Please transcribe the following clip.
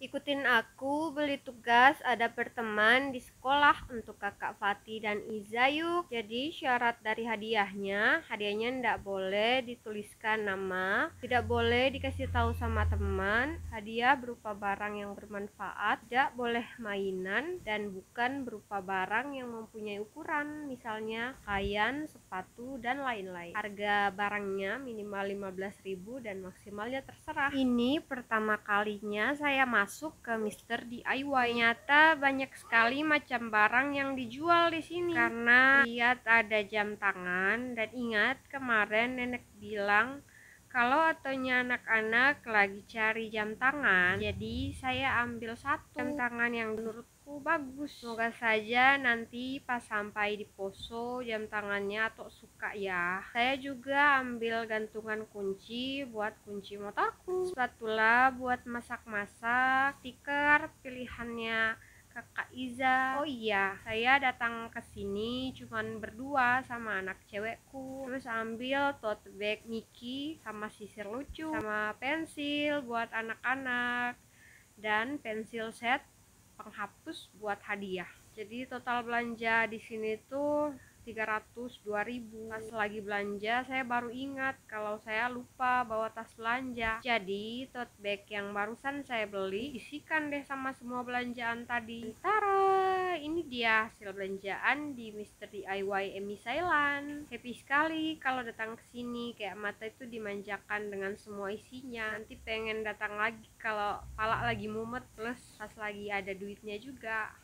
Ikutin aku beli tugas ada berteman di sekolah untuk kakak Fatih dan Iza yuk. Jadi syarat dari hadiahnya ndak boleh dituliskan nama, tidak boleh dikasih tahu sama teman, hadiah berupa barang yang bermanfaat, tidak boleh mainan, dan bukan berupa barang yang mempunyai ukuran, misalnya pakaian, sepatu, dan lain-lain. Harga barangnya minimal 15.000 dan maksimalnya terserah. Ini pertama kalinya saya masuk ke Mister DIY. Ternyata banyak sekali macam barang yang dijual di sini. Karena lihat ada jam tangan dan ingat kemarin nenek bilang kalau ataunya anak-anak lagi cari jam tangan, jadi saya ambil satu jam tangan yang menurutku bagus. Semoga saja nanti pas sampai di Poso jam tangannya atau suka ya. Saya juga ambil gantungan kunci buat kunci motorku, spatula buat masak-masak, stiker pilihannya kakak Iza. Oh iya, saya datang ke sini cuman berdua sama anak cewekku. Terus ambil tote bag Mickey sama sisir lucu, sama pensil buat anak-anak dan pensil set penghapus buat hadiah. Jadi total belanja di sini tuh 302.000. Pas lagi belanja saya baru ingat kalau saya lupa bawa tas belanja. Jadi tote bag yang barusan saya beli isikan deh sama semua belanjaan tadi. Tara, ini dia hasil belanjaan di Mister DIY Emi Sailan. Happy sekali kalau datang ke sini, kayak mata itu dimanjakan dengan semua isinya. Nanti pengen datang lagi kalau pala lagi mumet, plus pas lagi ada duitnya juga.